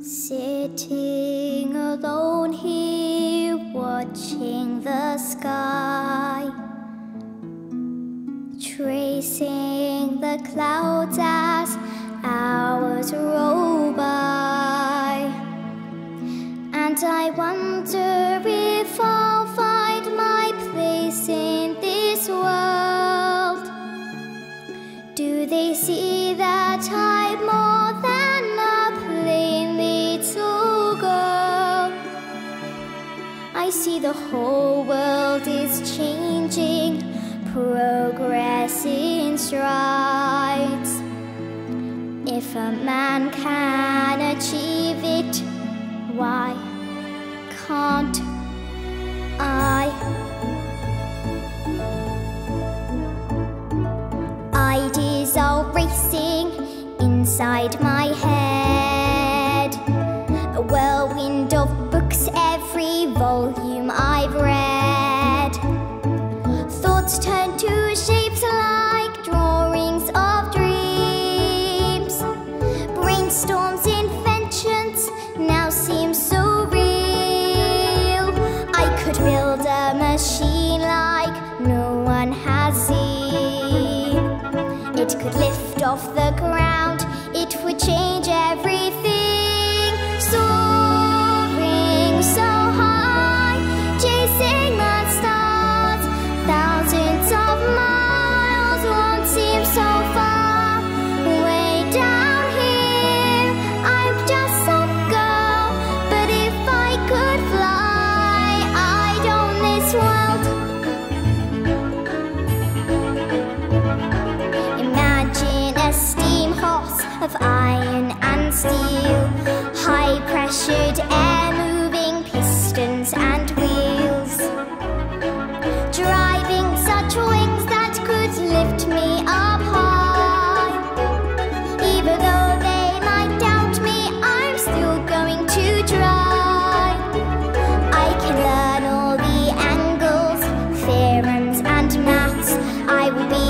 Sitting alone here, watching the sky, tracing the clouds as hours roll by. And I wonder if I'll find my place in this world. Do they see that I'm more than a plain little girl? I see the whole world is changing, progress in strides. If a man can achieve it, why can't I? Ideas are racing inside my head, a whirlwind of books, every volume I've read. Thoughts turn to shapes like drawings of dreams. Brainstorms, inventions now seem so real. I could build a machine like no one has seen. It could lift off the ground, it would change everything. Soaring so high, chasing the stars, thousands of miles won't seem so far. Way down here, I'm just some girl, but if I could fly, I'd own this world. Imagine a steam horse of iron and steel, high-pressured air moving pistons and wheels, driving such wings that could lift me up high. Even though they might doubt me, I'm still going to try. I can learn all the angles, theorems and maths. I will be